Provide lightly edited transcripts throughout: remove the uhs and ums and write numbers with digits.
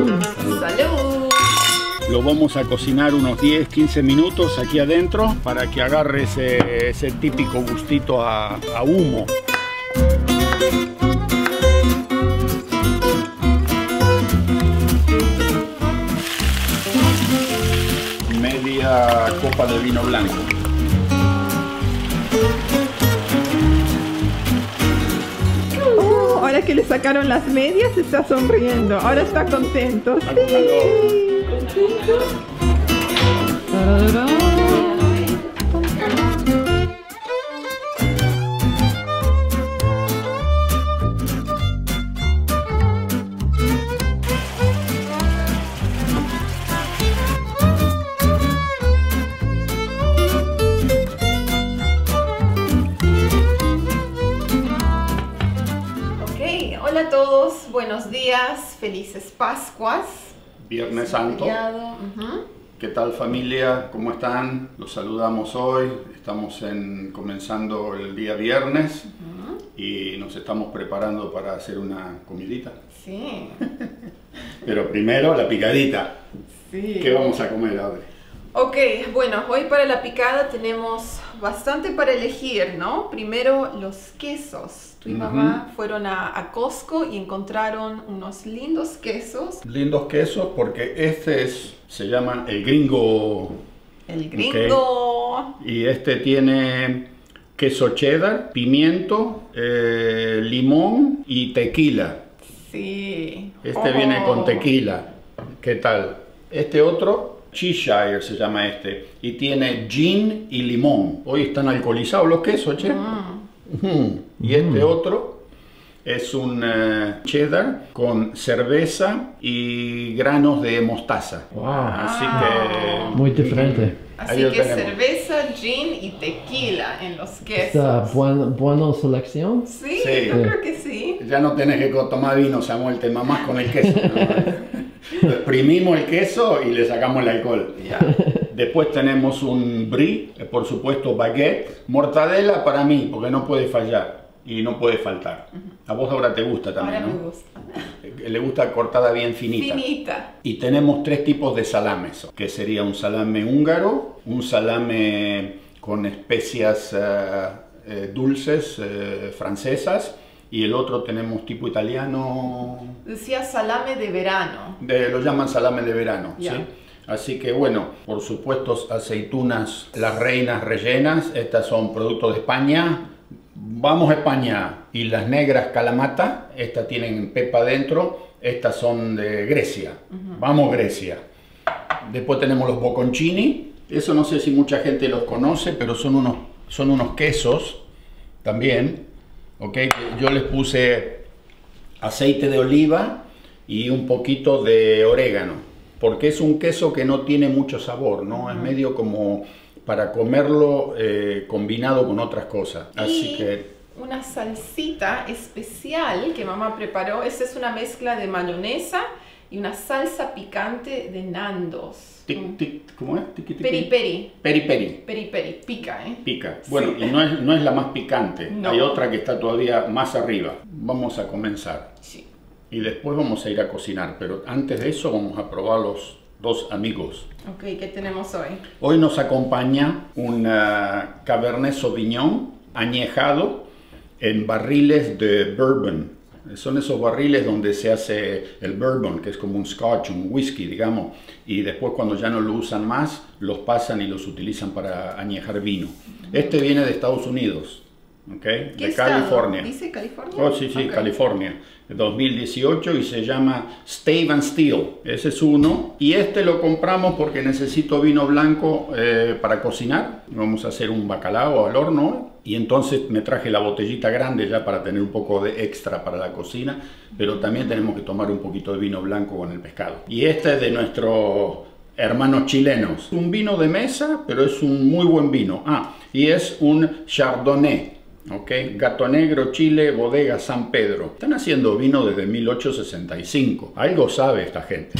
Salud. ¡Salud! Lo vamos a cocinar unos 10-15 minutos aquí adentro para que agarre ese típico gustito a humo. Media copa de vino blanco. Ahora que le sacaron las medias está sonriendo. Ahora está contento. Sí. Hola a todos, buenos días, felices Pascuas. Viernes Santo. ¿Qué tal familia? ¿Cómo están? Los saludamos hoy. Estamos comenzando el día viernes y nos estamos preparando para hacer una comidita. Sí. Pero primero la picadita. Sí. ¿Qué vamos a comer, Audrey? Ok, bueno, hoy para la picada tenemos bastante para elegir, ¿no? Primero los quesos. Tu y mamá fueron a Costco y encontraron unos lindos quesos. Lindos quesos porque se llama el gringo. El gringo. Okay. Y este tiene queso cheddar, pimiento, limón y tequila. Sí. Este viene con tequila. ¿Qué tal? Este otro, Cheshire se llama este, y tiene gin y limón. Hoy están alcoholizados los quesos, che. Y este otro es un cheddar con cerveza y granos de mostaza. Wow. Así que Muy diferente. Así que cerveza, gin y tequila en los quesos. ¿Esta buena selección? Sí, Sí. yo creo que sí. ya no tenés que tomar vino, Samuel, te mamás con el queso, ¿no? Exprimimos el queso y le sacamos el alcohol. Ya. Después tenemos un brie, por supuesto baguette, mortadela para mí, porque no puede fallar y no puede faltar. A vos ahora te gusta también, Ahora ¿no? me gusta. Le gusta cortada bien finita. Finita. Y tenemos tres tipos de salames, que sería un salame húngaro, un salame con especias dulces francesas, y el otro tenemos tipo italiano. Decía salame de verano. Lo llaman salame de verano, Ya. ¿sí? Así que bueno, por supuesto aceitunas, las reinas rellenas, estas son productos de España. Vamos a España. Y las negras calamata, estas tienen pepa dentro, estas son de Grecia. Vamos Grecia. Después tenemos los bocconcini. Eso no sé si mucha gente los conoce, pero son unos quesos también. ¿Okay? Yo les puse aceite de oliva y un poquito de orégano, porque es un queso que no tiene mucho sabor, ¿no? Es medio como para comerlo combinado con otras cosas. Así que una salsita especial que mamá preparó. Esta es una mezcla de mayonesa y una salsa picante de Nandos. ¿Cómo es? Peri peri. Peri peri. Peri peri. Pica, ¿eh? Pica. Bueno, y no es la más picante. No. Hay otra que está todavía más arriba. Vamos a comenzar. Sí. Y después vamos a ir a cocinar. Pero antes de eso vamos a probar los dos amigos. Ok, ¿qué tenemos hoy? Hoy nos acompaña un Cabernet Sauvignon añejado en barriles de bourbon. Son esos barriles donde se hace el bourbon, que es como un scotch, un whisky, digamos, y después cuando ya no lo usan más, los pasan y los utilizan para añejar vino. Este viene de Estados Unidos, ¿okay? De California. ¿Dice California? Oh, sí, sí, okay. California, de 2018, y se llama Stave and Steel. Ese es uno. Y este lo compramos porque necesito vino blanco para cocinar. Vamos a hacer un bacalao al horno. Y entonces me traje la botellita grande ya para tener un poco de extra para la cocina. Pero también tenemos que tomar un poquito de vino blanco con el pescado. Y este es de nuestros hermanos chilenos. Un vino de mesa, pero es un muy buen vino. Y es un Chardonnay. Okay. Gato Negro, Chile, Bodega San Pedro. Están haciendo vino desde 1865. Algo sabe esta gente.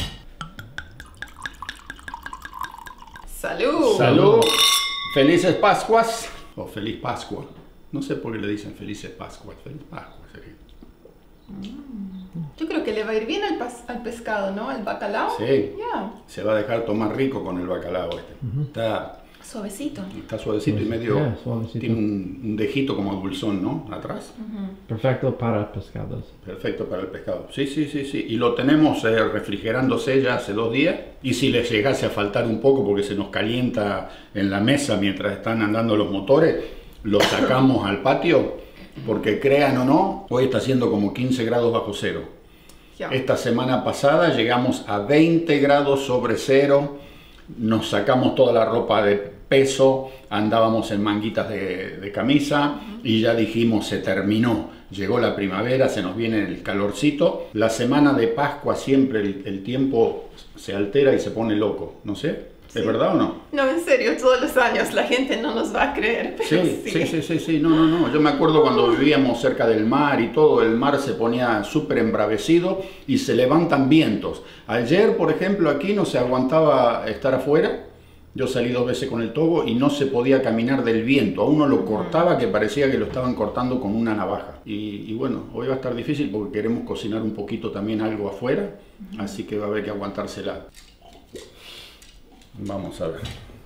¡Salud! ¡Salud! ¡Felices Pascuas! O Feliz Pascua. No sé por qué le dicen Felices Pascuas. Feliz Pascua sería. Yo creo que le va a ir bien al pescado, ¿no? El bacalao. Sí. Ya. Se va a dejar tomar rico con el bacalao este. Suavecito. Está suavecito y medio... Yeah, suavecito. Tiene un dejito como dulzón, ¿no? Atrás. Perfecto para pescados. Perfecto para el pescado. Sí, sí, sí, sí. Y lo tenemos refrigerándose ya hace 2 días. Y si les llegase a faltar un poco porque se nos calienta en la mesa mientras están andando los motores, lo sacamos al patio. Porque crean o no, hoy está haciendo como 15 grados bajo cero. Ya. Esta semana pasada llegamos a 20 grados sobre cero. Nos sacamos toda la ropa de peso, andábamos en manguitas de camisa y ya dijimos, se terminó. Llegó la primavera, se nos viene el calorcito. La semana de Pascua siempre el tiempo se altera y se pone loco, no sé. ¿Es verdad o no? No, en serio, todos los años la gente no nos va a creer. Pero Sí. No. Yo me acuerdo cuando vivíamos cerca del mar y todo, el mar se ponía súper embravecido y se levantan vientos. Ayer, por ejemplo, aquí no se aguantaba estar afuera. Yo salí 2 veces con el tobo y no se podía caminar del viento. A uno lo cortaba que parecía que lo estaban cortando con una navaja. Y bueno, hoy va a estar difícil porque queremos cocinar un poquito también algo afuera. Así que va a haber que aguantársela. Vamos a ver.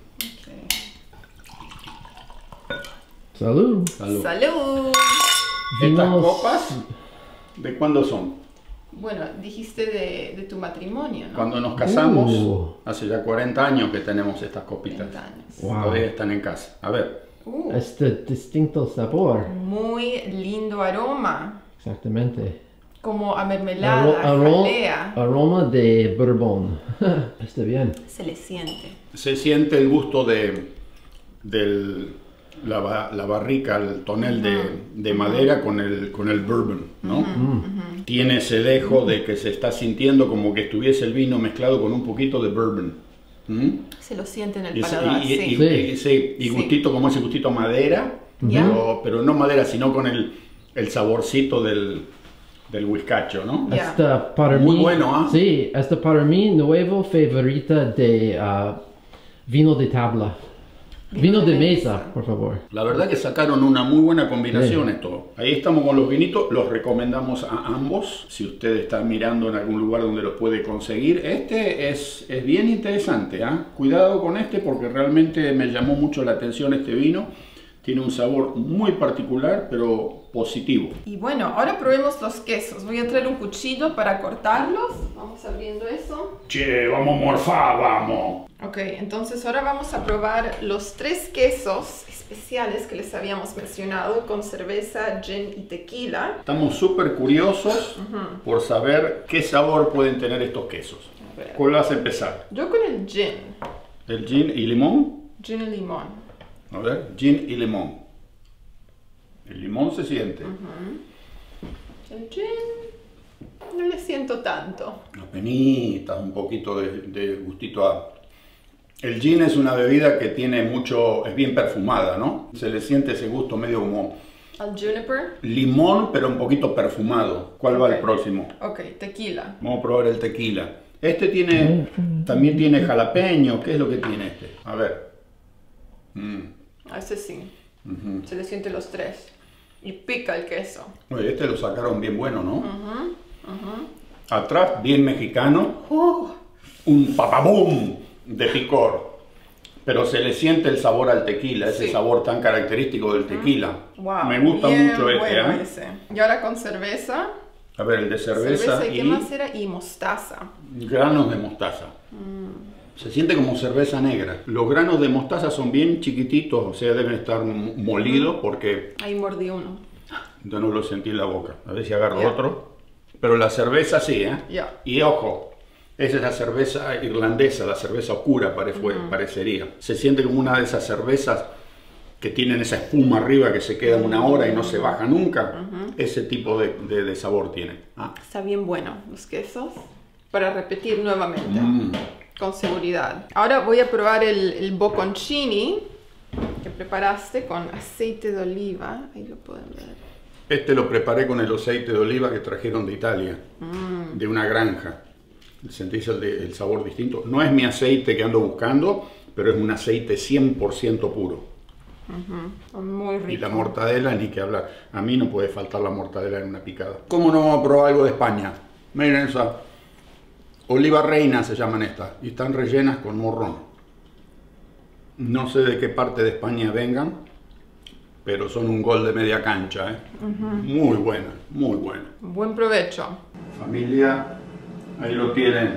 Salud. Salud. ¡Salud! ¿Estas Vinos- copas de cuándo son? Bueno, dijiste de tu matrimonio, ¿no? Cuando nos casamos, hace hace ya 40 años que tenemos estas 30 copitas. años. Wow. Todavía están en casa. A ver. Este distinto sabor. Muy lindo aroma. Exactamente. Como a mermelada, jalea. Aroma de bourbon. Está bien. Se le siente. Se siente el gusto de la barrica, el tonel de madera con el bourbon, ¿no? Tiene ese dejo de que se está sintiendo como que estuviese el vino mezclado con un poquito de bourbon. Se lo siente en el Y, paladar, sí. y gustito como ese gustito a madera, Ya. pero no madera, sino con el saborcito del whiskacho, ¿no? Ya. Esta para Muy mí, bueno, ¿ah? Sí, esta para mí nuevo favorita de vino de tabla. Vino de mesa, por favor. La verdad que sacaron una muy buena combinación Sí. esto. Ahí estamos con los vinitos, los recomendamos a ambos. Si usted está mirando en algún lugar donde los puede conseguir, este es bien interesante, ¿ah? Cuidado con este porque realmente me llamó mucho la atención este vino. Tiene un sabor muy particular, pero positivo. Y bueno, ahora probemos los quesos. Voy a traer un cuchillo para cortarlos. Vamos abriendo eso. Che, vamos a morfar, vamos. Ok, entonces ahora vamos a probar los 3 quesos especiales que les habíamos mencionado con cerveza, gin y tequila. Estamos súper curiosos por saber qué sabor pueden tener estos quesos. A ver. ¿Cuál vas a empezar? Yo con el gin. ¿El gin y limón? Gin y limón. A ver, gin y limón. El limón se siente. El gin no le siento tanto. Apenitas, un poquito de gustito a... El gin es una bebida que tiene mucho, es bien perfumada, ¿no? Se le siente ese gusto medio como Al juniper. limón, pero un poquito perfumado. ¿Cuál va Ok. el próximo? Ok, tequila. Vamos a probar el tequila. Este tiene, también tiene jalapeño. ¿Qué es lo que tiene este? A ver. A ese sí. Se le siente los 3. Y pica el queso. Oye, este lo sacaron bien bueno, ¿no? Atrás, bien mexicano. Un papabum de picor. Pero se le siente el sabor al tequila, ese Sí. sabor tan característico del tequila. Wow, Me gusta bien mucho este, bueno ¿eh? ese. Y ahora con cerveza. A ver, el de cerveza ¿Y qué más era? Y mostaza. granos de mostaza. Se siente como cerveza negra. Los granos de mostaza son bien chiquititos, o sea, deben estar molidos porque Ahí mordí uno. yo no lo sentí en la boca. A ver si agarro Ya. otro. Pero la cerveza sí, ¿eh? Ya. Y ojo, esa es la cerveza irlandesa, la cerveza oscura parecería. Se siente como una de esas cervezas que tienen esa espuma arriba que se queda 1 hora y no se baja nunca. Ese tipo de sabor tiene. Ah. Está bien bueno los quesos. Para repetir nuevamente. Con seguridad. Ahora voy a probar el bocconcini que preparaste con aceite de oliva. Ahí lo pueden ver. Este lo preparé con el aceite de oliva que trajeron de Italia, de una granja. ¿Sentís el sabor distinto? No es mi aceite que ando buscando, pero es un aceite 100% puro. Muy rico. Y la mortadela, ni que hablar. A mí no puede faltar la mortadela en una picada. ¿Cómo no vamos a probar algo de España? Miren esa. Oliva reina se llaman estas. Y están rellenas con morrón. No sé de qué parte de España vengan, pero son un gol de media cancha, ¿eh? Muy buena, muy buena. Buen provecho. Familia, ahí lo tienen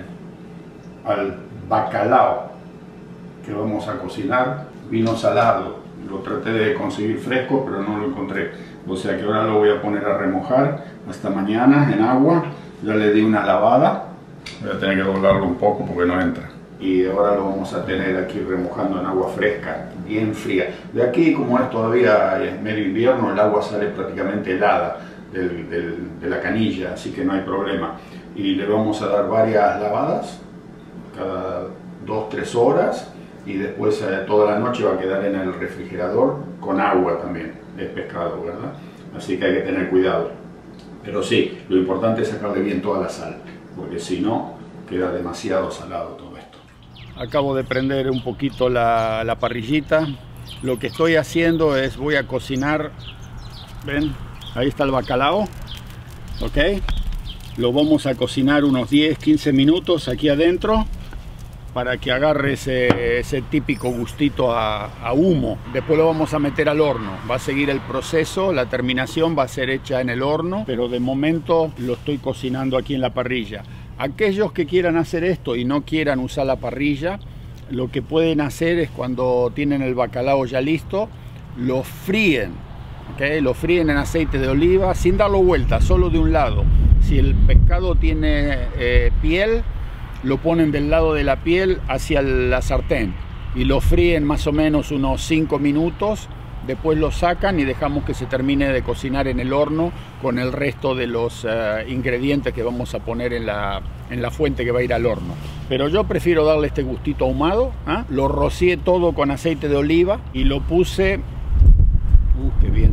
al bacalao que vamos a cocinar. Vino salado, lo traté de conseguir fresco, pero no lo encontré. O sea que ahora lo voy a poner a remojar hasta mañana en agua. Ya le di una lavada. Voy a tener que doblarlo un poco porque no entra. Y ahora lo vamos a tener aquí remojando en agua fresca, bien fría. De aquí, como es todavía medio invierno, el agua sale prácticamente helada de la canilla, así que no hay problema. Y le vamos a dar varias lavadas, cada 2-3 horas, y después toda la noche va a quedar en el refrigerador con agua también. Es pescado, ¿verdad? Así que hay que tener cuidado. Pero sí, lo importante es sacarle bien toda la sal, porque si no, queda demasiado salado todo esto. Acabo de prender un poquito la parrillita. Lo que estoy haciendo es, voy a cocinar, ven, ahí está el bacalao, ok. Lo vamos a cocinar unos 10-15 minutos aquí adentro para que agarre ese típico gustito a humo. Después lo vamos a meter al horno. Va a seguir el proceso, la terminación va a ser hecha en el horno, pero de momento lo estoy cocinando aquí en la parrilla. Aquellos que quieran hacer esto y no quieran usar la parrilla, lo que pueden hacer es, cuando tienen el bacalao ya listo, lo fríen, ¿okay? Lo fríen en aceite de oliva sin darlo vuelta, solo de un lado. Si el pescado tiene piel, lo ponen del lado de la piel hacia la sartén y lo fríen más o menos unos 5 minutos. Después lo sacan y dejamos que se termine de cocinar en el horno con el resto de los ingredientes que vamos a poner en la fuente que va a ir al horno. Pero yo prefiero darle este gustito ahumado, ¿eh? Lo rocié todo con aceite de oliva y lo puse... ¡Qué bien!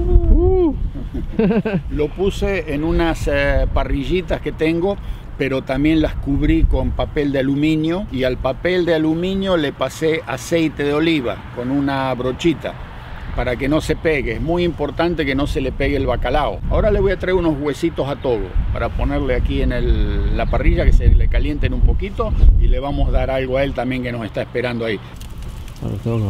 Lo puse en unas parrillitas que tengo, pero también las cubrí con papel de aluminio, y al papel de aluminio le pasé aceite de oliva con una brochita para que no se pegue. Es muy importante que no se le pegue el bacalao. Ahora le voy a traer unos huesitos a Togo para ponerle aquí en la parrilla, que se le calienten un poquito, y le vamos a dar algo a él también que nos está esperando ahí. Para Togo.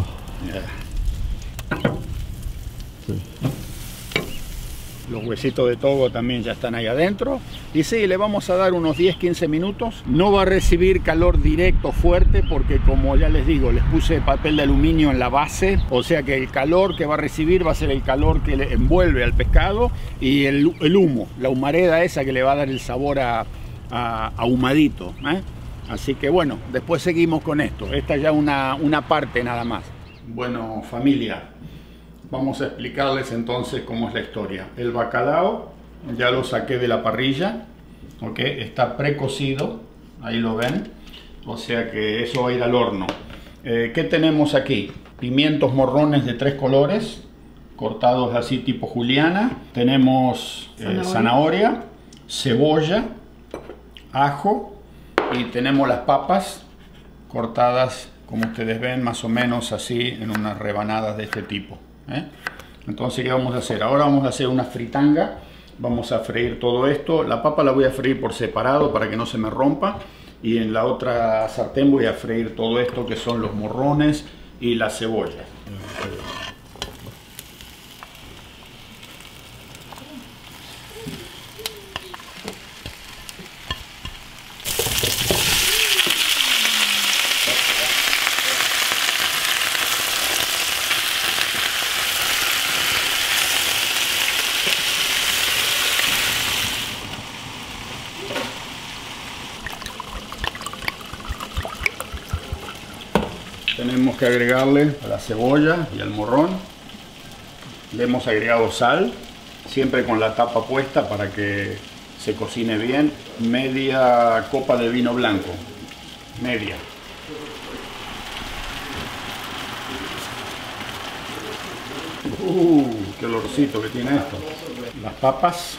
Sí. Los huesitos de Togo también ya están ahí adentro. Y sí, le vamos a dar unos 10-15 minutos. No va a recibir calor directo fuerte porque, como ya les digo, les puse papel de aluminio en la base. O sea que el calor que va a recibir va a ser el calor que le envuelve al pescado y el humo, la humareda esa que le va a dar el sabor a ahumadito, ¿eh? Así que bueno, después seguimos con esto. Esta ya una parte nada más. Bueno, familia, vamos a explicarles entonces cómo es la historia. El bacalao ya lo saqué de la parrilla, ¿ok? Está precocido, ahí lo ven, o sea que eso va a ir al horno. ¿Qué tenemos aquí? Pimientos morrones de 3 colores, cortados así tipo juliana. Tenemos zanahoria, cebolla, ajo, y tenemos las papas cortadas, como ustedes ven, más o menos así, en unas rebanadas de este tipo. Entonces, ¿qué vamos a hacer? Ahora vamos a hacer una fritanga. Vamos a freír todo esto. La papa la voy a freír por separado para que no se me rompa, y en la otra sartén voy a freír todo esto que son los morrones y la cebolla. Tenemos que agregarle a la cebolla y al morrón. Le hemos agregado sal, siempre con la tapa puesta para que se cocine bien. Media copa de vino blanco, media. Qué olorcito que tiene esto. Las papas.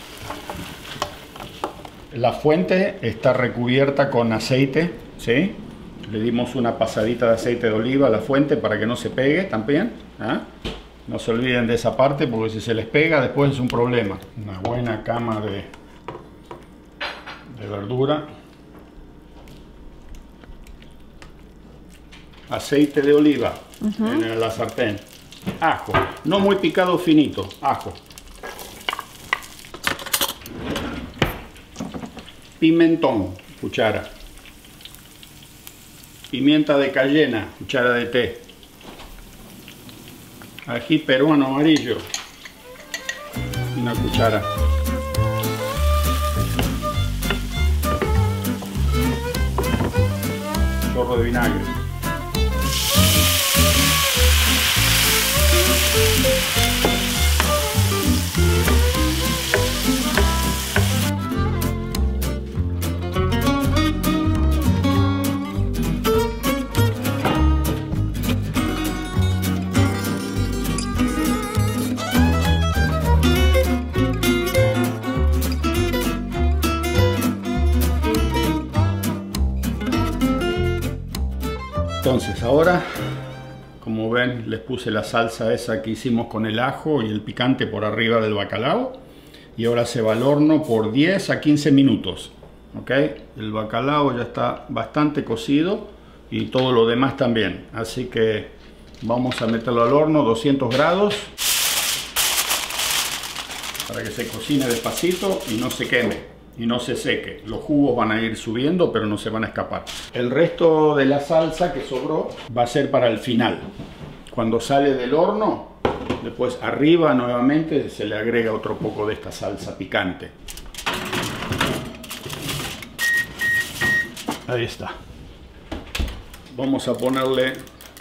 La fuente está recubierta con aceite, ¿sí? Le dimos una pasadita de aceite de oliva a la fuente para que no se pegue también, ¿eh? No se olviden de esa parte, porque si se les pega después es un problema. Una buena cama de verdura, aceite de oliva en la sartén, ajo, no muy picado finito, ajo, pimentón, cuchara, pimienta de cayena, cuchara de té, ají peruano amarillo, una cuchara, chorro de vinagre, entonces ahora, como ven, les puse la salsa esa que hicimos con el ajo y el picante por arriba del bacalao. Y ahora se va al horno por 10 a 15 minutos. ¿Ok? El bacalao ya está bastante cocido y todo lo demás también. Así que vamos a meterlo al horno 200 grados. Para que se cocine despacito y no se queme. Y no se seque. Los jugos van a ir subiendo, pero no se van a escapar. El resto de la salsa que sobró va a ser para el final. Cuando sale del horno, después arriba nuevamente se le agrega otro poco de esta salsa picante. Ahí está. Vamos a ponerle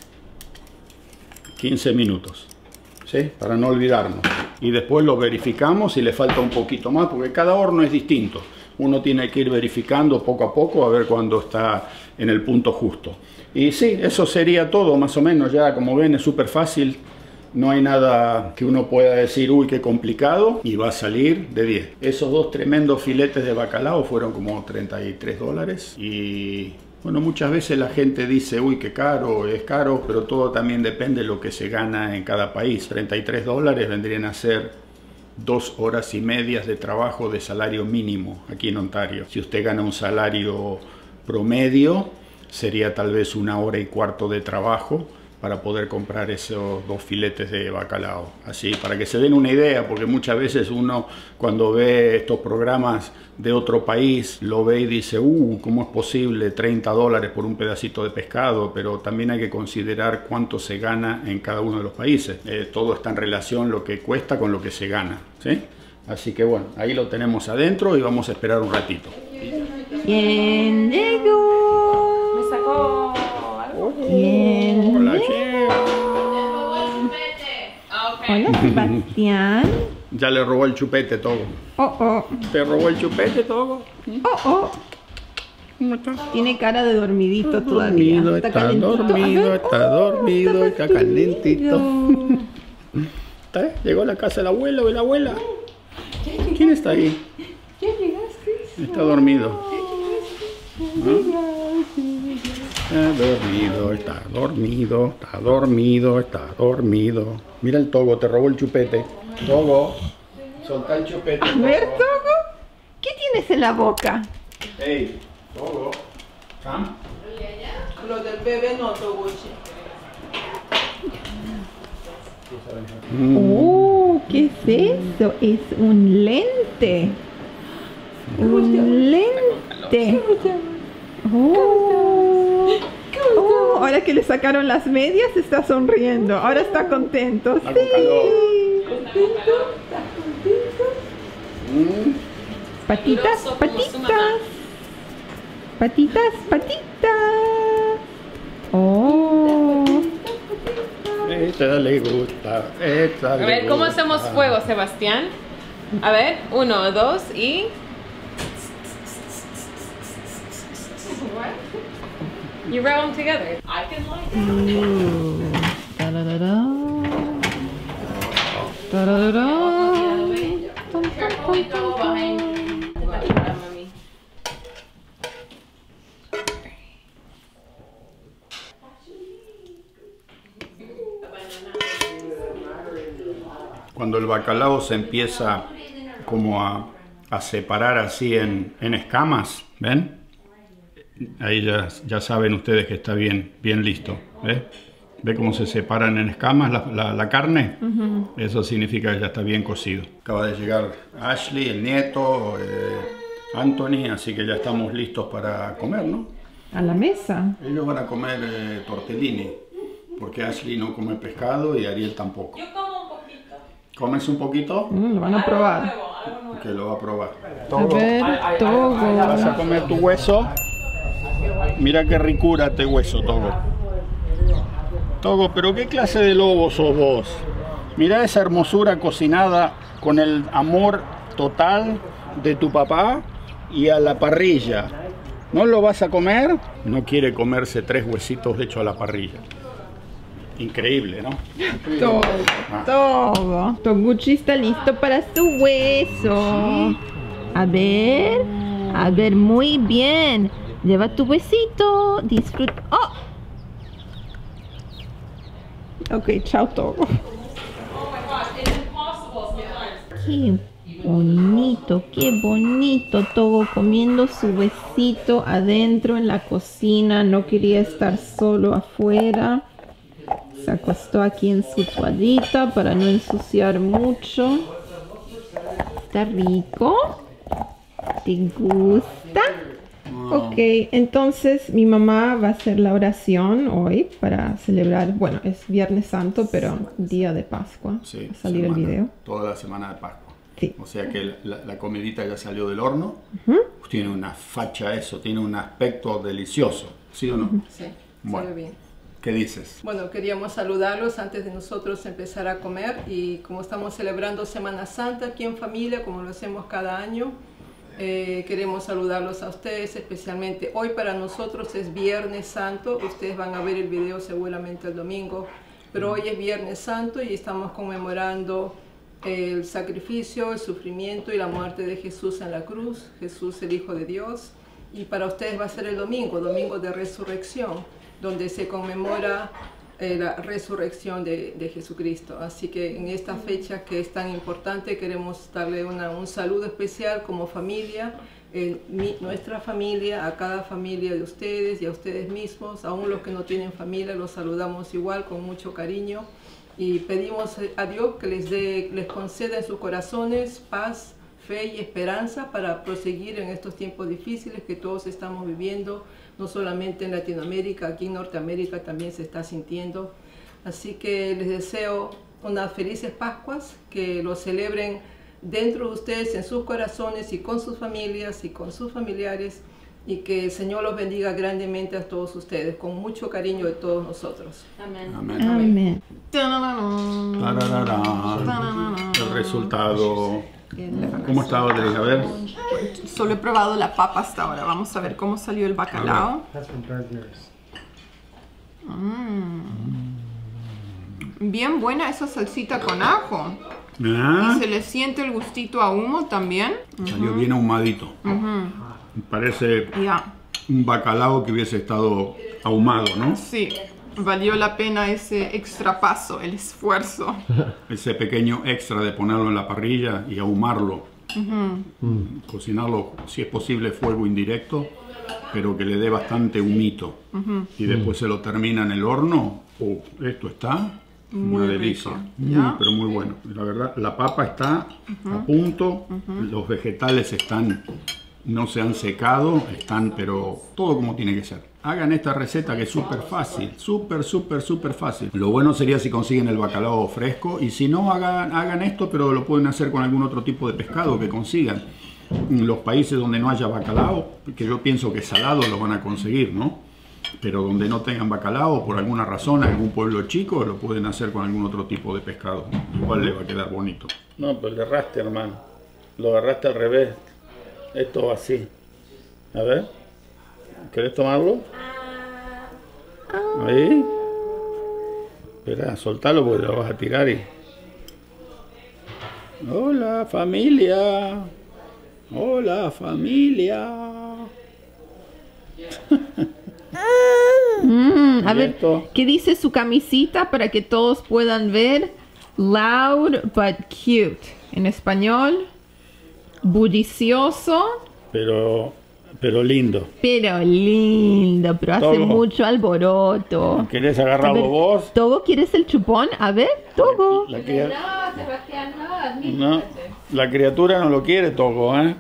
15 minutos. ¿Sí? Para no olvidarnos. Y después lo verificamos si le falta un poquito más, porque cada horno es distinto. Uno tiene que ir verificando poco a poco a ver cuándo está en el punto justo. Y sí, eso sería todo más o menos. Ya como ven es súper fácil. No hay nada que uno pueda decir, uy, qué complicado, y va a salir de 10. Esos dos tremendos filetes de bacalao fueron como $33. Y bueno, muchas veces la gente dice, uy, qué caro, es caro, pero todo también depende de lo que se gana en cada país. $33 vendrían a ser 2 horas y media de trabajo de salario mínimo aquí en Ontario. Si usted gana un salario promedio, sería tal vez 1 hora y cuarto de trabajo para poder comprar esos 2 filetes de bacalao. Así, para que se den una idea, porque muchas veces uno cuando ve estos programas de otro país, lo ve y dice, ¿cómo es posible $30 por un pedacito de pescado? Pero también hay que considerar cuánto se gana en cada uno de los países. Todo está en relación lo que cuesta con lo que se gana, ¿sí? Así que bueno, ahí lo tenemos adentro y vamos a esperar un ratito. ¿Quién llegó? Me sacó algo. ¿Quién Hola, llegó? Hola, Sebastián. ya le robó el chupete todo. ¿Te robó el chupete todo? ¿Cómo está? Tiene cara de dormidito todavía. Está dormido, está calentito. Llegó a la casa el abuelo y la abuela. ¿Quién está ahí? ¿Ya llegaste? Está dormido. Está dormido. Mira el Togo, te robó el chupete. Togo, soltá el chupete. A ver, Togo, ¿qué tienes en la boca? Hey, Togo. Sam. Lo del bebé no, Toguchi. ¿Qué es eso? Es un lente. Un lente. Ahora que le sacaron las medias está sonriendo. Ahora está contento. Está con calor. Patitas, patitas. Patitas, patitas. Esta le gusta. A ver, ¿cómo hacemos fuego, Sebastián? A ver, 1, 2 y... You roll them together. I can like Carefully go behind the background, mommy. Cuando el bacalao se empieza como a a separar así en escamas, ¿ven? Ahí ya saben ustedes que está bien listo, ¿ves? ¿Ve cómo se separan en escamas la carne? Eso significa que ya está bien cocido. Acaba de llegar Ashley, el nieto, Anthony, así que ya estamos listos para comer, ¿no? A la mesa. Ellos van a comer tortellini, porque Ashley no come pescado y Ariel tampoco. Yo como un poquito. ¿Comes un poquito? Lo van a probar. Que lo va a probar. A ver, Togo. ¿Vas a comer tu hueso? Mira qué ricura este hueso, Togo. Togo, pero ¿qué clase de lobo sos vos? Mira esa hermosura cocinada con el amor total de tu papá y a la parrilla. ¿No lo vas a comer? No quiere comerse 3 huesitos hechos a la parrilla. Increíble, ¿no? Todo, todo. Toguchi está listo para su hueso. A ver, muy bien. Lleva tu huesito. Disfruta. ¡Oh! Ok, chao, Togo. Qué bonito, Togo comiendo su huesito adentro en la cocina. No quería estar solo afuera. Se acostó aquí en su toallita para no ensuciar mucho. ¿Está rico? ¿Te gusta? Ok, entonces mi mamá va a hacer la oración hoy para celebrar, bueno, es Viernes Santo, pero día de Pascua. Sí, va a salir el video. Toda la semana de Pascua. Sí. O sea que la comidita ya salió del horno. Tiene una facha eso, tiene un aspecto delicioso. ¿Sí o no? Sí, Bueno. sabe bien. ¿Qué dices? Bueno, queríamos saludarlos antes de nosotros empezar a comer y como estamos celebrando Semana Santa aquí en familia, como lo hacemos cada año, queremos saludarlos a ustedes, especialmente hoy para nosotros es Viernes Santo. Ustedes van a ver el video seguramente el domingo, pero hoy es Viernes Santo y estamos conmemorando el sacrificio, el sufrimiento y la muerte de Jesús en la cruz, Jesús el Hijo de Dios. Y para ustedes va a ser el domingo, domingo de resurrección, donde se conmemora la resurrección de Jesucristo. Así que en esta fecha que es tan importante queremos darle un saludo especial como familia, nuestra familia, a cada familia de ustedes y a ustedes mismos, aún los que no tienen familia, los saludamos igual con mucho cariño y pedimos a Dios que les conceda en sus corazones paz, fe y esperanza para proseguir en estos tiempos difíciles que todos estamos viviendo, no solamente en Latinoamérica, aquí en Norteamérica también se está sintiendo. Así que les deseo unas felices Pascuas, que lo celebren dentro de ustedes, en sus corazones y con sus familias y con sus familiares, y que el Señor los bendiga grandemente a todos ustedes, con mucho cariño de todos nosotros. Amén. Amén. Amén. Tararara. El resultado. ¿Cómo está, Audrey? A ver. Solo he probado la papa hasta ahora. Vamos a ver cómo salió el bacalao. Bien buena esa salsita con ajo. Ah, Y se le siente el gustito a humo también. salió bien ahumadito. Parece Ya, un bacalao que hubiese estado ahumado, ¿no? sí. Valió la pena ese extra paso, el esfuerzo. Ese pequeño extra de ponerlo en la parrilla y ahumarlo. Cocinarlo, si es posible, fuego indirecto, pero que le dé bastante humito. Y después se lo termina en el horno. Esto está Muy una delicia. rico, ¿ya? Pero muy bueno. La verdad, la papa está a punto. Los vegetales no se han secado, están pero todo como tiene que ser. Hagan esta receta que es súper fácil, súper fácil. Lo bueno sería si consiguen el bacalao fresco y si no, hagan esto, pero lo pueden hacer con algún otro tipo de pescado que consigan. En los países donde no haya bacalao, que yo pienso que salado lo van a conseguir, ¿no? Pero donde no tengan bacalao, por alguna razón, algún pueblo chico, lo pueden hacer con algún otro tipo de pescado. Igual le va a quedar bonito. No, pero le erraste, hermano. Lo agarraste al revés. Esto va así. A ver. ¿Querés tomarlo? Ahí. Espera, soltalo porque lo vas a tirar y... Hola, familia. Hola, familia. A ver, esto? ¿qué dice su camisita para que todos puedan ver? Loud but cute. En español, Bullicioso, pero lindo. pero lindo, pero hace Togo. mucho alboroto. ¿Querés A agarrarlo ver, vos? Togo, ¿quieres el chupón? A ver, Togo. La, cria- No, Sebastián, no, no, la criatura no lo quiere, Togo, ¿eh?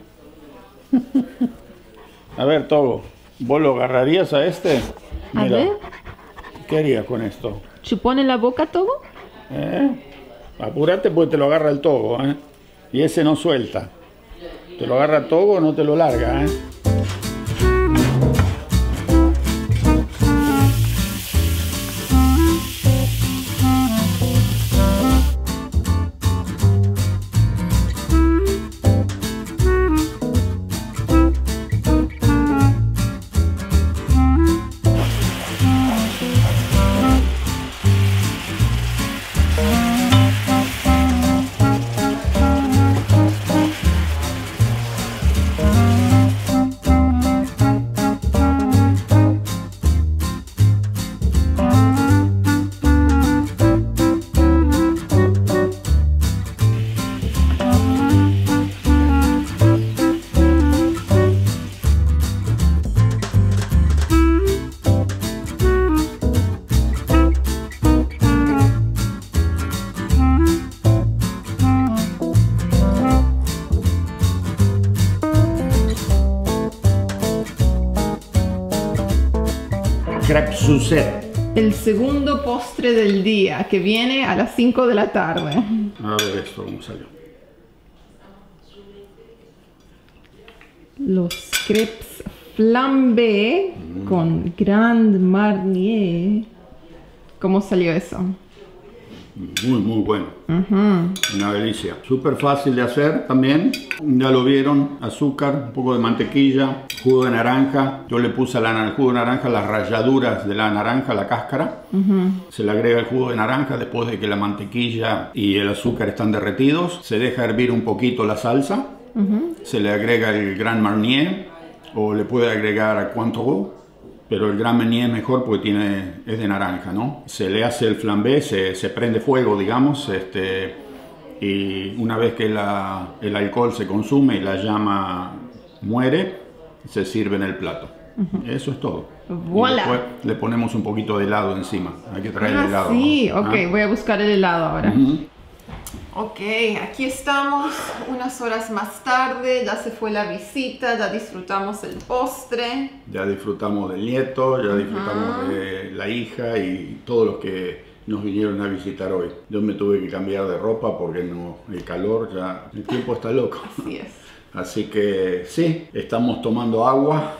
A ver, Togo, ¿vos lo agarrarías a este? A ver, ¿Qué harías con esto? chupón en la boca, Togo. Apúrate porque te lo agarra el Togo, ¿eh? Y ese no suelta. Te lo agarra Togo, no te lo larga, ¿eh? Crêpe Suzette. El segundo postre del día, que viene a las 5 de la tarde. A ver esto cómo salió. Los crepes flambé con Grand Marnier. ¿Cómo salió eso? Muy bueno. Una delicia. Súper fácil de hacer también. Ya lo vieron. Azúcar, un poco de mantequilla, jugo de naranja. Yo le puse al jugo de naranja las ralladuras de la naranja, la cáscara. Se le agrega el jugo de naranja después de que la mantequilla y el azúcar están derretidos. Se deja hervir un poquito la salsa. Se le agrega el Grand Marnier o le puede agregar Cointreau. Pero el Grand Marnier es mejor porque es de naranja, ¿no? Se le hace el flambé, se prende fuego, digamos, y una vez que el alcohol se consume y la llama muere, se sirve en el plato. Eso es todo. Voilà. Y después le ponemos un poquito de helado encima. Hay que traer el helado. Sí, ¿no? ok, voy a buscar el helado ahora. Ok, aquí estamos unas horas más tarde, ya se fue la visita, ya disfrutamos el postre. Ya disfrutamos del nieto, ya disfrutamos de la hija y todos los que nos vinieron a visitar hoy. Yo me tuve que cambiar de ropa porque el calor ya, el tiempo está loco. Así es. Así que sí, estamos tomando agua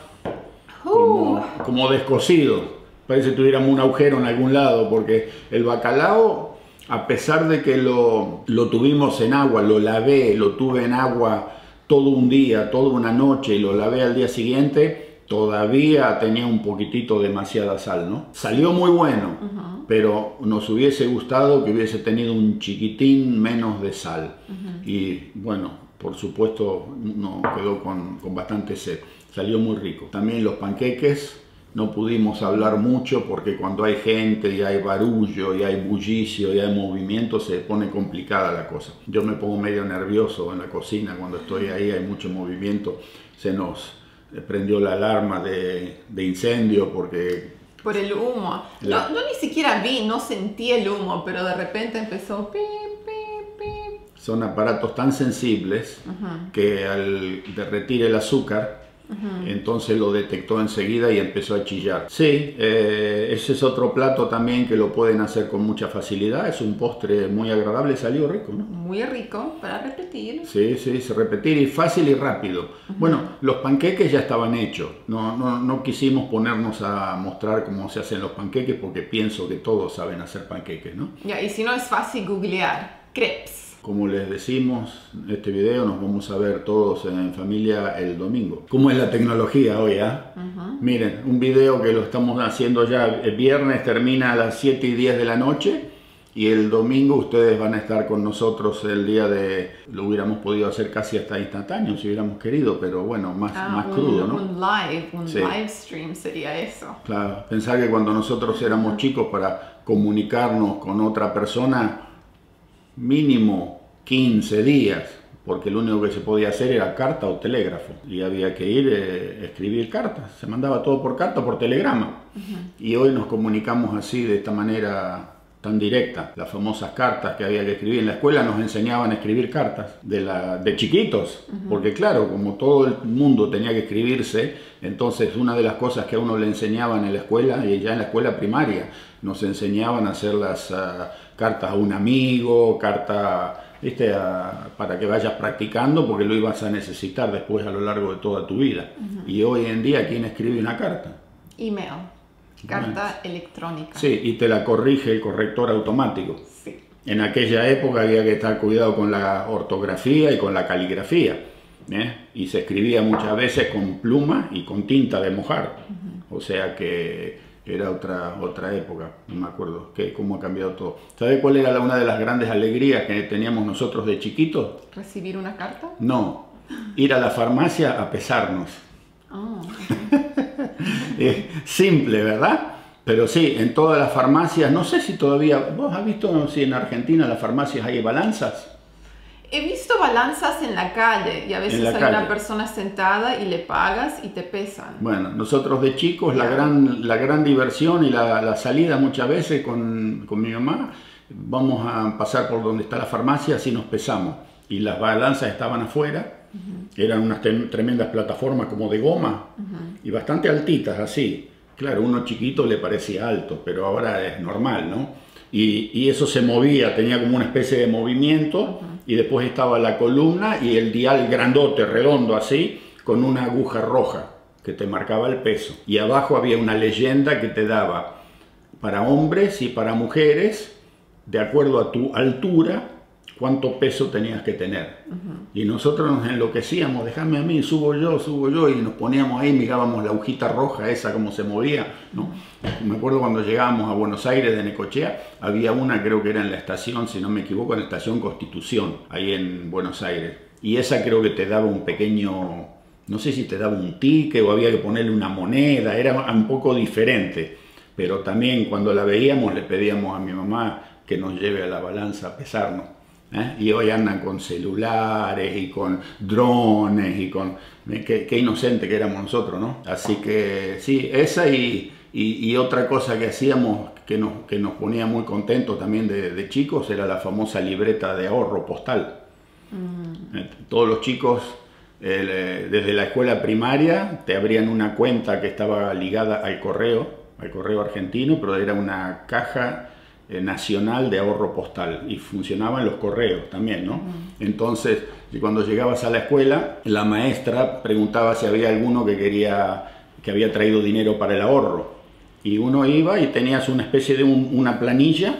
como descosido. Parece que tuviéramos un agujero en algún lado porque el bacalao, a pesar de que lo tuvimos en agua, lo lavé, lo tuve en agua todo un día, toda una noche y lo lavé al día siguiente, todavía tenía un poquitito demasiada sal, ¿no? Salió muy bueno, pero nos hubiese gustado que hubiese tenido un chiquitín menos de sal. Y bueno, por supuesto, no quedó con bastante sed. Salió muy rico. También los panqueques. No pudimos hablar mucho porque cuando hay gente y hay barullo y hay bullicio y hay movimiento se pone complicada la cosa. Yo me pongo medio nervioso en la cocina cuando estoy ahí, hay mucho movimiento. Se nos prendió la alarma de incendio porque... Por el humo. Yo ni siquiera no sentí el humo, pero de repente empezó... Pip, pip, pip. Son aparatos tan sensibles que al derretir el azúcar, entonces lo detectó enseguida y empezó a chillar. Sí, ese es otro plato también que lo pueden hacer con mucha facilidad. Es un postre muy agradable, salió rico, ¿no? Muy rico, para repetir. Sí, repetir y fácil y rápido. Bueno, los panqueques ya estaban hechos. No quisimos ponernos a mostrar cómo se hacen los panqueques porque pienso que todos saben hacer panqueques, ¿no? Ya, y si no es fácil googlear, crepes. Como les decimos, este video nos vamos a ver todos en familia el domingo. ¿Cómo es la tecnología hoy? Miren, un video que lo estamos haciendo ya el viernes, termina a las 7:10 de la noche y el domingo ustedes van a estar con nosotros el día de... Lo hubiéramos podido hacer casi hasta instantáneo si hubiéramos querido, pero bueno, más crudo, ¿no? Un live stream sería eso. Claro, pensar que cuando nosotros éramos chicos para comunicarnos con otra persona, mínimo 15 días, porque lo único que se podía hacer era carta o telégrafo, y había que ir a escribir cartas, se mandaba todo por carta o por telegrama, y hoy nos comunicamos así, de esta manera tan directa. Las famosas cartas que había que escribir en la escuela, nos enseñaban a escribir cartas de chiquitos, porque claro, como todo el mundo tenía que escribirse, entonces una de las cosas que a uno le enseñaban en la escuela, y ya en la escuela primaria, nos enseñaban a hacer las cartas a un amigo, ¿viste? Para que vayas practicando, porque lo ibas a necesitar después a lo largo de toda tu vida. Y hoy en día, ¿quién escribe una carta? Email. Carta electrónica. Sí, y te la corrige el corrector automático. Sí. En aquella época había que estar cuidado con la ortografía y con la caligrafía, y se escribía muchas veces con pluma y con tinta de mojar. O sea que era otra época, no me acuerdo cómo ha cambiado todo. ¿Sabe cuál era una de las grandes alegrías que teníamos nosotros de chiquitos? ¿Recibir una carta? No, ir a la farmacia a pesarnos. Oh, Simple, ¿verdad? Pero sí, en todas las farmacias, no sé si todavía, ¿vos has visto si en Argentina en las farmacias hay balanzas? he visto balanzas en la calle y a veces hay una persona sentada y le pagas y te pesan. Bueno, nosotros de chicos la gran diversión y la salida muchas veces con mi mamá, vamos a pasar por donde está la farmacia, así nos pesamos. Y las balanzas estaban afuera, eran unas tremendas plataformas como de goma y bastante altitas así. Claro, uno chiquito le parecía alto, pero ahora es normal, ¿no? Y eso se movía, tenía como una especie de movimiento, y después estaba la columna y el dial grandote, redondo así, con una aguja roja que te marcaba el peso. Y abajo había una leyenda que te daba para hombres y para mujeres, de acuerdo a tu altura, cuánto peso tenías que tener. Y nosotros nos enloquecíamos, déjame a mí, subo yo, y nos poníamos ahí, mirábamos la agujita roja esa, cómo se movía, ¿no? Me acuerdo cuando llegábamos a Buenos Aires de Necochea, había una, creo que era en la estación, si no me equivoco, en la estación Constitución, ahí en Buenos Aires. Y esa creo que te daba un pequeño, no sé si te daba un ticket o había que ponerle una moneda, era un poco diferente. Pero también cuando la veíamos le pedíamos a mi mamá que nos lleve a la balanza a pesarnos. Y hoy andan con celulares y con drones y con... Qué inocente que éramos nosotros, ¿no? Así que sí, esa y otra cosa que hacíamos que nos ponía muy contentos también de chicos era la famosa libreta de ahorro postal. Todos los chicos desde la escuela primaria te abrían una cuenta que estaba ligada al correo argentino, pero era una caja nacional de ahorro postal y funcionaban los correos también, ¿no? Entonces, cuando llegabas a la escuela, la maestra preguntaba si había alguno que había traído dinero para el ahorro, y uno iba y tenías una especie de una planilla,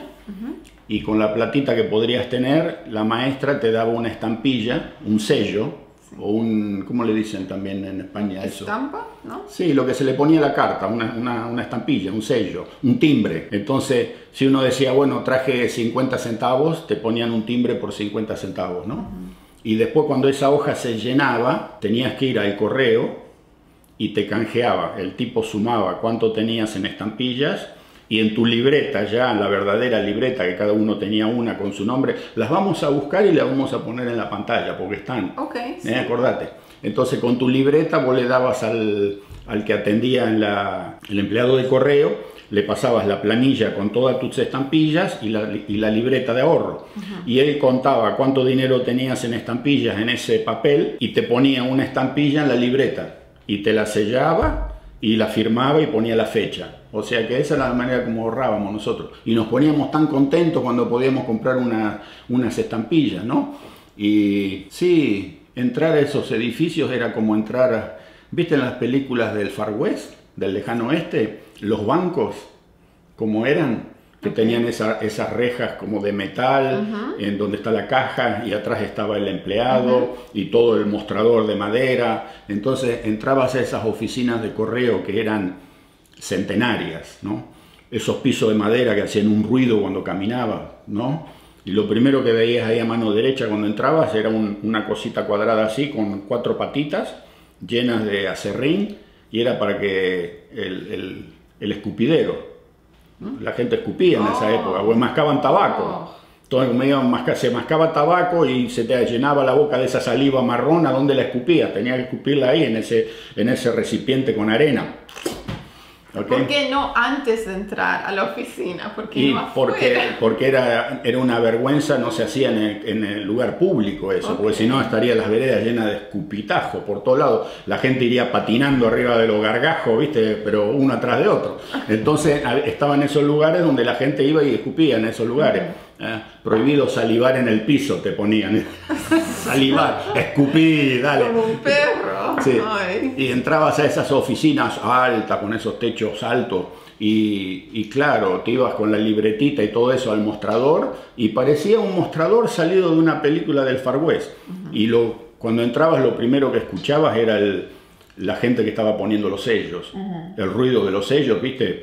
y con la platita que podrías tener, la maestra te daba una estampilla, un sello, o un, ¿cómo le dicen también en España eso? ¿Estampa? ¿No? Sí, lo que se le ponía a la carta, una estampilla, un sello, un timbre. Entonces, si uno decía, bueno, traje 50 centavos, te ponían un timbre por 50 centavos, ¿no? Y después cuando esa hoja se llenaba, tenías que ir al correo y te canjeaba. El tipo sumaba cuánto tenías en estampillas, y en tu libreta, ya la verdadera libreta, que cada uno tenía una con su nombre, las vamos a buscar y las vamos a poner en la pantalla, porque están. Ok, sí. Acordate. Entonces con tu libreta vos le dabas al que atendía el empleado de correo, le pasabas la planilla con todas tus estampillas y la libreta de ahorro. Y él contaba cuánto dinero tenías en estampillas en ese papel y te ponía una estampilla en la libreta y te la sellaba y la firmaba y ponía la fecha. O sea que esa era la manera como ahorrábamos nosotros. Y nos poníamos tan contentos cuando podíamos comprar unas estampillas, ¿no? Y sí, entrar a esos edificios era como entrar, ¿viste en las películas del Far West, del lejano oeste? Los bancos, como eran, que tenían esas rejas como de metal, en donde está la caja, y atrás estaba el empleado, y todo el mostrador de madera. Entonces entrabas a esas oficinas de correo que eran centenarias, ¿no? Esos pisos de madera que hacían un ruido cuando caminabas, ¿no? Y lo primero que veías ahí a mano derecha cuando entrabas era una cosita cuadrada así, con 4 patitas llenas de acerrín, y era para que el escupidero, ¿no? La gente escupía en esa época, o mascaban tabaco. Todo medio se mascaba tabaco y se te llenaba la boca de esa saliva marrón. ¿A dónde la escupías? Tenía que escupirla ahí en ese recipiente con arena. ¿Okay? ¿Por qué no antes de entrar a la oficina? ¿Por qué no afuera? Porque era una vergüenza, no se hacía en el lugar público eso, porque si no estarían las veredas llenas de escupitajos por todos lados. La gente iría patinando arriba de los gargajos, ¿viste? Pero uno atrás de otro. Entonces estaban esos lugares donde la gente iba y escupía en esos lugares. Prohibido salivar en el piso, te ponían. Salivar, escupir, dale. Como un perro. Sí. Ay. Y entrabas a esas oficinas altas, con esos techos altos, y claro, te ibas con la libretita y todo eso al mostrador, y parecía un mostrador salido de una película del Far West. Y cuando entrabas, lo primero que escuchabas era la gente que estaba poniendo los sellos. El ruido de los sellos, ¿viste?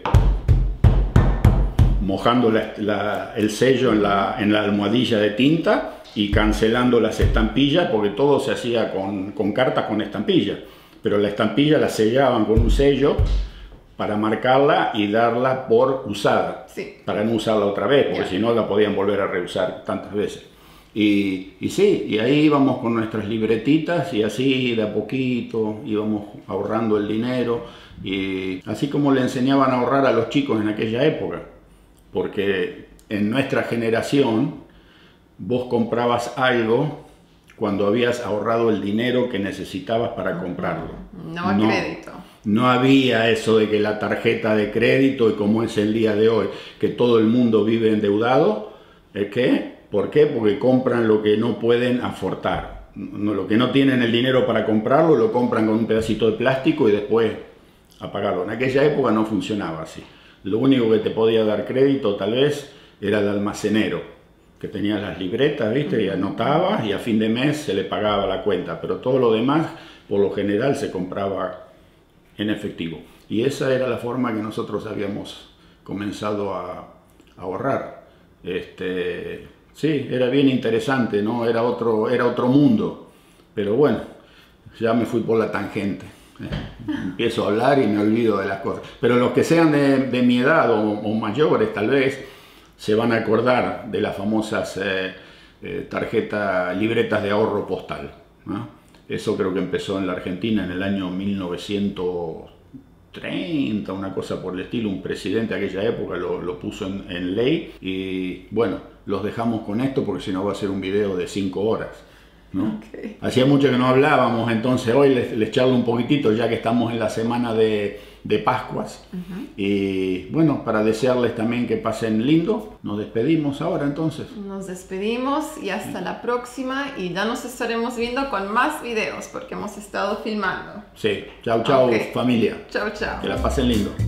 Mojando el sello en la almohadilla de tinta y cancelando las estampillas, porque todo se hacía con cartas con estampillas, pero la estampilla la sellaban con un sello para marcarla y darla por usada, sí, para no usarla otra vez, porque si no la podían volver a reusar tantas veces. Y sí, y ahí íbamos con nuestras libretitas y así de a poquito íbamos ahorrando el dinero, y así como le enseñaban a ahorrar a los chicos en aquella época, porque en nuestra generación vos comprabas algo cuando habías ahorrado el dinero que necesitabas para comprarlo. No a crédito. No había eso de que la tarjeta de crédito, y como es el día de hoy, que todo el mundo vive endeudado. ¿Qué? ¿Por qué? Porque compran lo que no pueden afortar. Lo que no tienen el dinero para comprarlo, lo compran con un pedacito de plástico y después a pagarlo. En aquella época no funcionaba así. Lo único que te podía dar crédito tal vez era el almacenero, que tenía las libretas, ¿viste? Y anotabas y a fin de mes se le pagaba la cuenta, pero todo lo demás por lo general se compraba en efectivo. Y esa era la forma que nosotros habíamos comenzado a ahorrar. Sí, era bien interesante, ¿no? Era otro mundo, pero bueno, ya me fui por la tangente. Empiezo a hablar y me olvido de las cosas. Pero los que sean de mi edad o mayores tal vez se van a acordar de las famosas libretas de ahorro postal, ¿no? Eso creo que empezó en la Argentina en el año 1930, una cosa por el estilo. Un presidente de aquella época lo puso en ley. Y bueno, los dejamos con esto porque si no va a ser un video de 5 horas, ¿no? Okay. Hacía mucho que no hablábamos, entonces hoy les charlo un poquitito, ya que estamos en la semana de Pascuas. Y bueno, para desearles también que pasen lindo, nos despedimos ahora entonces. Nos despedimos y hasta la próxima, y ya nos estaremos viendo con más videos porque hemos estado filmando. Sí, chau chau, okay, familia. Chau chau. Que la pasen lindo.